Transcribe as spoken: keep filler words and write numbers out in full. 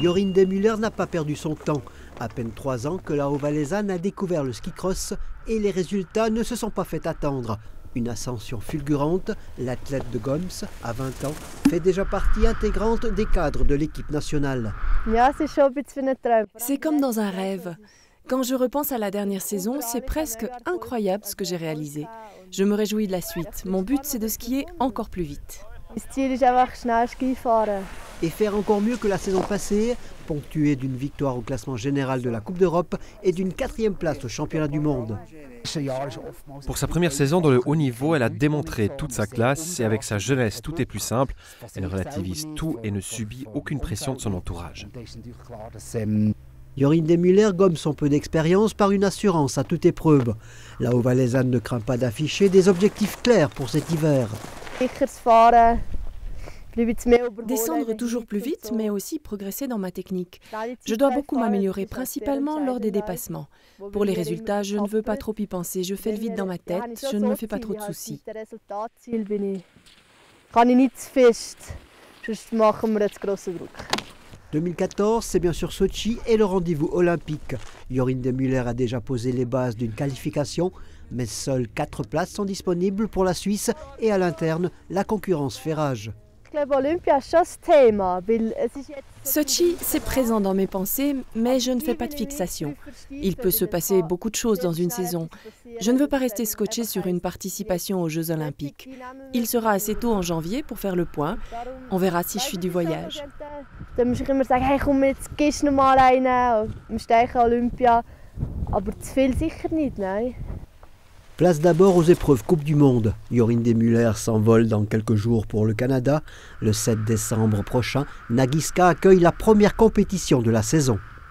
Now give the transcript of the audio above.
Jorinde Müller n'a pas perdu son temps. À peine trois ans que la Haut-Valaisanne a découvert le ski cross et les résultats ne se sont pas fait attendre. Une ascension fulgurante, l'athlète de Goms, à vingt ans, fait déjà partie intégrante des cadres de l'équipe nationale. C'est comme dans un rêve. Quand je repense à la dernière saison, c'est presque incroyable ce que j'ai réalisé. Je me réjouis de la suite. Mon but, c'est de skier encore plus vite. Et faire encore mieux que la saison passée, ponctuée d'une victoire au classement général de la Coupe d'Europe et d'une quatrième place au championnat du monde. Pour sa première saison dans le haut niveau, elle a démontré toute sa classe et avec sa jeunesse, tout est plus simple. Elle relativise tout et ne subit aucune pression de son entourage. Jorinde Müller gomme son peu d'expérience par une assurance à toute épreuve. La Haut-Valaisanne ne craint pas d'afficher des objectifs clairs pour cet hiver. Descendre toujours plus vite, mais aussi progresser dans ma technique. Je dois beaucoup m'améliorer, principalement lors des dépassements. Pour les résultats, je ne veux pas trop y penser. Je fais le vide dans ma tête, je ne me fais pas trop de soucis. deux mille quatorze, c'est bien sûr Sochi et le rendez-vous olympique. Jorinde Müller a déjà posé les bases d'une qualification, mais seules quatre places sont disponibles pour la Suisse et à l'interne, la concurrence fait rage. Sochi, c'est présent dans mes pensées, mais je ne fais pas de fixation. Il peut se passer beaucoup de choses dans une saison. Je ne veux pas rester scotché sur une participation aux Jeux Olympiques. Il sera assez tôt en janvier pour faire le point. On verra si je suis du voyage. Place d'abord aux épreuves Coupe du Monde. Jorinde Müller s'envole dans quelques jours pour le Canada. Le sept décembre prochain, Nagiska accueille la première compétition de la saison.